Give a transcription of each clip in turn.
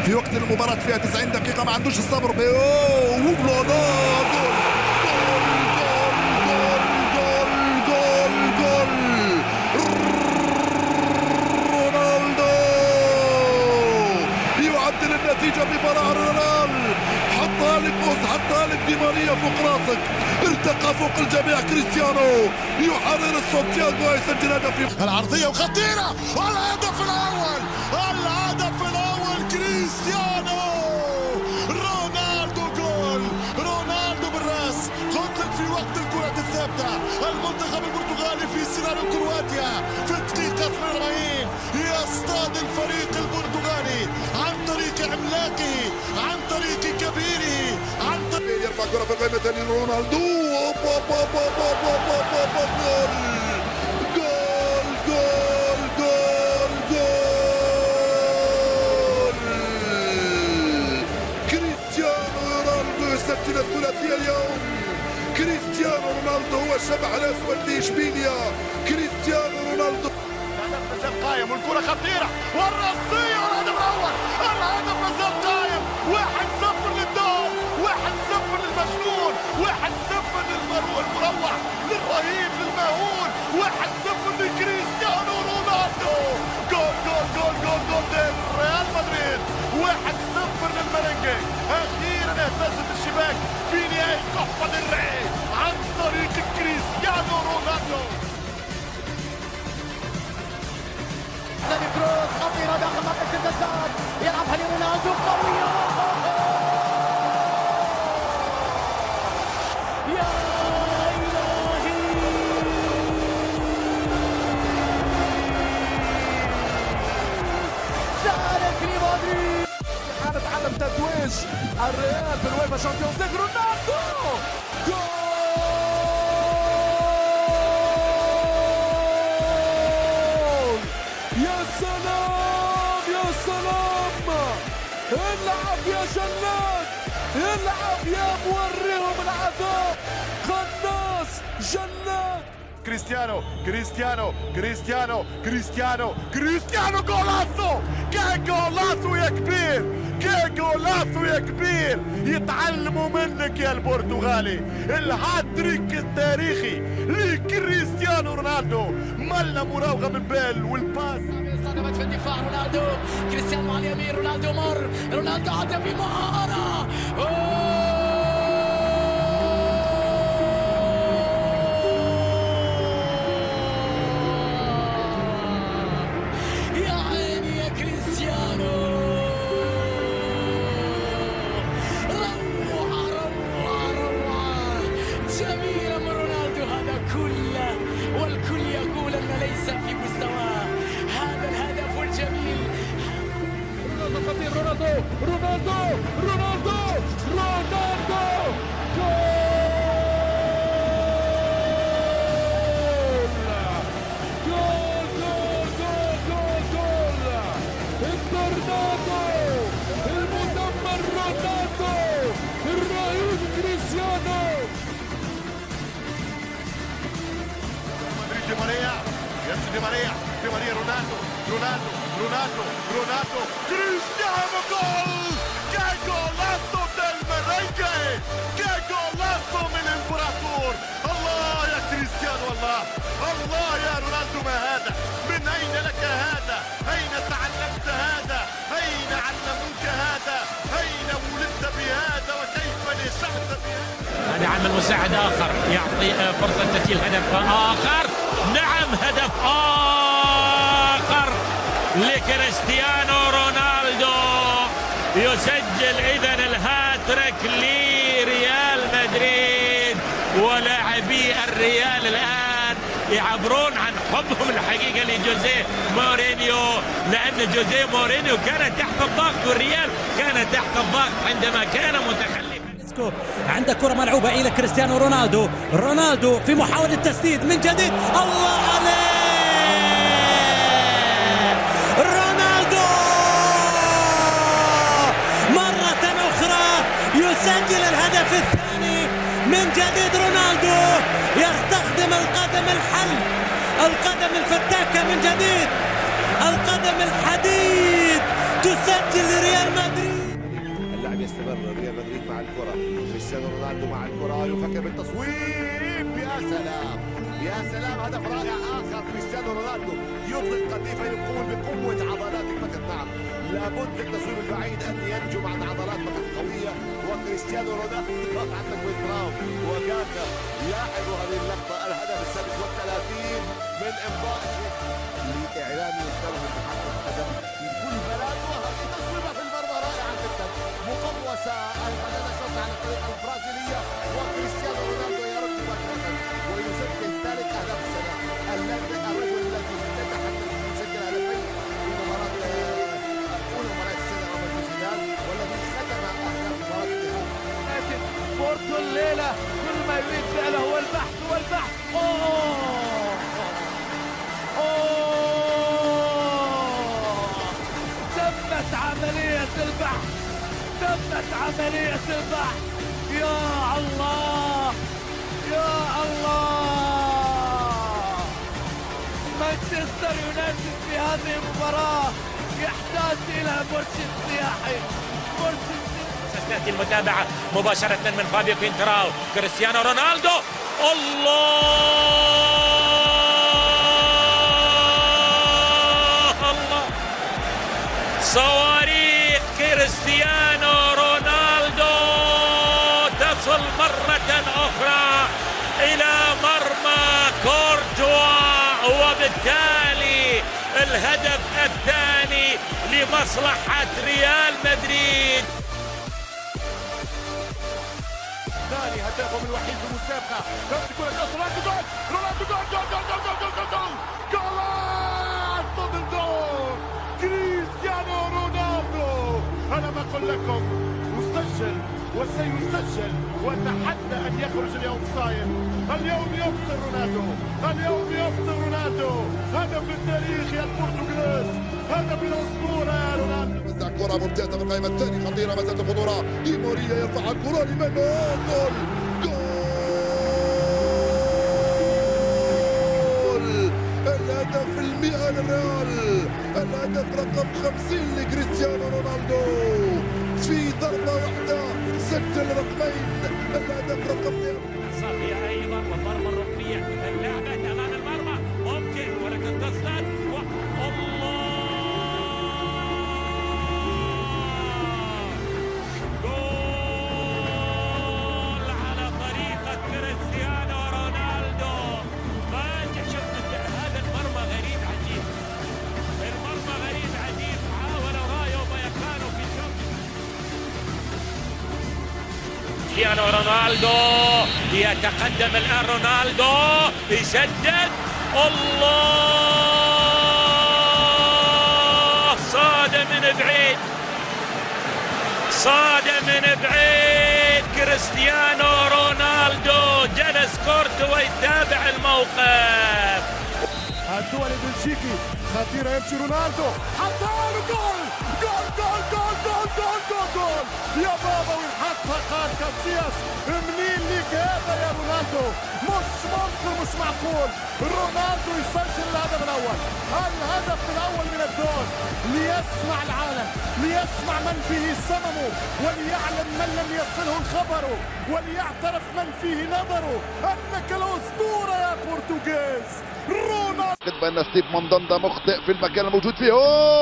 في وقت المباراة فيها 90 دقيقة ما عندوش الصبر. جول جول رونالدو يعدل النتيجة ببراعة. رونالدو حطها لك حطها لك دي ماريا فوق راسك، ارتقى فوق الجميع. كريستيانو يحرر السانتياغو ويسجل هدف. العرضية وخطيرة، الهدف الأول، الهدف الأول كريستيانو رونالدو. جول رونالدو بالراس. قلت لك في وقت الكرة الثابتة المنتخب البرتغالي في سيناريو كرواتيا في الدقيقة 82 يصطاد الفريق البرتغالي عن طريق عملاقه، عن طريق كبيره، عن طريق يرفع كرة في القائمة لرونالدو. يسجل الثلاثية اليوم. كريستيانو رونالدو هو الشبح الأسود لإشبيليا. كريستيانو رونالدو الهدف مازال قايم والكرة خطيرة والرأسية والهدف الأول. الهدف مازال قايم. 1-0 للدوم، 1-0 للمجنون، 1-0 للمروع، للرهيب، للمهول. 1-0 لكريستيانو رونالدو. جول جول جول جول جول ريال مدريد. 1-0 للمرنجي. أخيرا اهتزت الشباك في نهاية كوبا ديل ري عن طريق كريستيانو رونالدو. ثاني كروس خطيرة داخل منطقة الجزاء، يلعبها لرونالدو قوية. يا إلهي، ذلك لمدريد. حالة عدم تتويج الريال بالويفا شامبيونز ليج. رونالدو جول. يا سلام يا سلام، العب يا جنات، العب يا موريهم العذاب. قناص جنات. كريستيانو كريستيانو كريستيانو كريستيانو كريستيانو جولاسو. كي جولاسو يا كبير، كي جولاسو يا كبير. يتعلموا منك يا البرتغالي. الهاتريك التاريخي لكريستيانو رونالدو. ملا مراوغه من بال والباس. صدمت في الدفاع رونالدو. كريستيانو على اليمين، رونالدو مر، رونالدو عدى بمهارة. يا عيني يا كريستيانو، روعة روعة روعة جميلة من رونالدو. هذا كله والكل يقول أن ليس في مستواه هذا الهدف الجميل. رونالدو خطير، رونالدو رونالدو رونالدو رونالدو. جول جول جول جول جول جول. التورنادو المدمر رونالدو، الرهيب كريستيانو. مدريد دي ماريا، يمشي دي ماريا، دي ماريا رونالدو رونالدو رونالدو رونالدو كريستيانو. جول. كي جولاسو ديل ميرينجي، كي جولاسو من الامبراطور. الله يا كريستيانو، الله الله يا رونالدو. ما هذا؟ من اين لك هذا؟ اين تعلمت هذا؟ اين علموك هذا؟ اين ولدت بهذا وكيف نشأت بهذا؟ هذا عمل مساعد اخر يعطي فرصه تسجيل هدف اخر. نعم، هدف اخر لكريستيانو رونالدو. يسجل اذا الهاتريك لريال مدريد. ولاعبي الريال الان يعبرون عن حبهم الحقيقه لجوزيه مورينيو، لان جوزيه مورينيو كان تحت الضغط والريال كان تحت الضغط عندما كان متخلفا. عندك كرة ملعوبة إلى كريستيانو رونالدو. رونالدو في محاولة تسديد من جديد. الله عليه، رونالدو مرة أخرى يسجل الهدف الثاني من جديد. رونالدو يستخدم القدم الحل، القدم الفتاكة من جديد، القدم الحديد تسجل لريال مدريد. اللاعب يستمر، ريال مدريد مع الكرة، كريستيانو رونالدو مع الكرة يفكر بالتصويب. يا سلام يا سلام، هدف رائع آخر. كريستيانو رونالدو يطلق قذيفة يقول بقوة عضلاتك فقط. نعم لابد للتصويب البعيد أن ينجم عن عضلات فقط قوية، وكريستيانو رونالدو عندك ويتراو وكاكا لاحظوا هذه اللقطة. الهدف السادس والثلاثين من إمضاء لإعلان يشتغل بحق القدم في كل بلد. وهذه تصويبة في المرمى رائعة جدا مقوسة. البنانة شوط على الطريقة البرازيلية، وكريستيانو رونالدو يرد مباشرة ويسجل ثالث أهداف السنة. الرجل الذي افتتح يسجل هدفين في مباراة أولى مباراة السنة أمام السودان، والذي ختم أهداف مباراة النهائي. بورتو الليلة كل ما يريد فعله هو البحث والبحث. تمت عملية البحث، تمت عملية البحث. يا الله يا الله، مانشستر يونايتد في هذه المباراة يحتاج إلى مرشد سياحي. تأتي المتابعة مباشرة من فابيو كوينتراو. كريستيانو رونالدو، الله صواريخ كريستيانو رونالدو تصل مرة أخرى إلى مرمى كورتوا، وبالتالي الهدف الثاني لمصلحة ريال مدريد. ثاني هدافهم الوحيد في المسابقة. رونالدو جول، رونالدو جول، جول جول جول جول جول جول جول ضد الجول. كريستيانو رونالدو، أنا ما أقول لكم مسجل وسيسجل، وأتحدى أن يخرج اليوم صايم. اليوم يفطر رونالدو، اليوم يفطر رونالدو. هدف التاريخ يا البرتغال، هدف الأسطورة يا رونالدو. وزع كرة ممتازة في القائمة الثانية، خطيرة ما زالت الخطورة. دي ماريا يرفع الكرة لمن؟ جول جول، الهدف 100 للريال، الهدف رقم 50 لكريستيانو رونالدو. في ضربة واحدة سجل رقمين، الهدف رقم 100. صافية أيضا والضربة الركنية، اللعبة أمام المرمى ممكن، ولكن تصل. الله، جول على طريقة كريستيانو رونالدو. ما شفت هذا المرمى غريب عجيب، المرمى غريب عجيب. حاولوا رايو بايكانو في الشوط. كريستيانو رونالدو يتقدم الآن، رونالدو يسدد. الله، صاد من بعيد، صاد من بعيد. كريستيانو رونالدو جلس كورتوا يتابع الموقف. الدول البلجيكي خطيرة، يمشي رونالدو، حطها له جول جول جول جول جول جول جول جول. يا بابا وين حطها قاد كاسياس. منين ليك هذا يا رونالدو؟ مش ممكن، مش معقول. رونالدو يسجل الهدف الأول، الهدف الأول من الدور، ليسمع العالم، ليسمع من فيه صممه، وليعلم من لم يصله الخبر، وليعترف من فيه نظره أنك الأسطورة يا برتغال. رونالدو بأن ستيف مانداندا مخطئ في المكان الموجود فيه.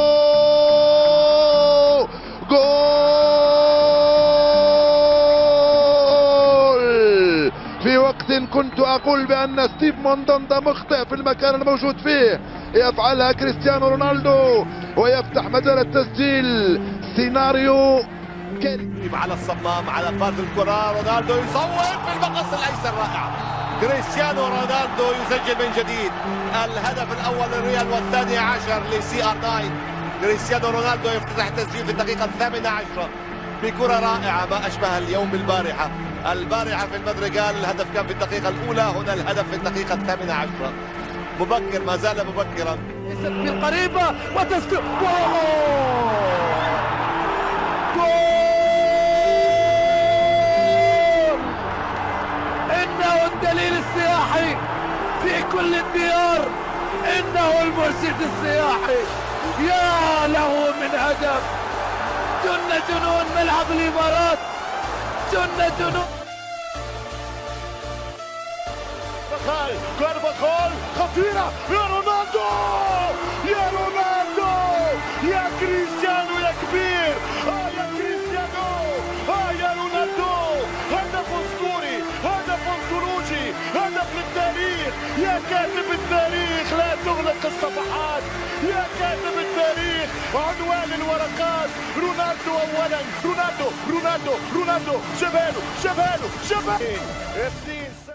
أوه! جول! في وقت كنت أقول بأن ستيف مانداندا مخطئ في المكان الموجود فيه، يفعلها كريستيانو رونالدو ويفتح مجال التسجيل. سيناريو كريم على الصمام على فرد الكرة. رونالدو يصوب في المقص الأيسر، رائع. كريستيانو رونالدو يسجل من جديد الهدف الأول للريال والثاني عشر لCR9. كريستيانو رونالدو يفتتح التسجيل في الدقيقة 18 بكرة رائعة، ما أشبه اليوم البارحة. البارحة في المدريغال الهدف كان في الدقيقة الأولى، هنا الهدف في الدقيقة 18. مبكر، ما زال مبكرا. في القريبة وتسجيل جول. إنه الدليل السياحي في كل الديار، إنه المرشد السياحي يا له من هدف. جنون ملعب الإمارات، جنون. كارفاخال خطيرة يا رونالدو، يا رونالدو، يا كريستيانو يا كبير، يا كريستيانو، يا رونالدو، هدف اسطوري، هدف انطولوجي، هدف للتاريخ، يا كاتب التاريخ لا تغلق الصفحات، يا كاتب التاريخ عنوان الورقات. رونالدو اولا، رونالدو، شباله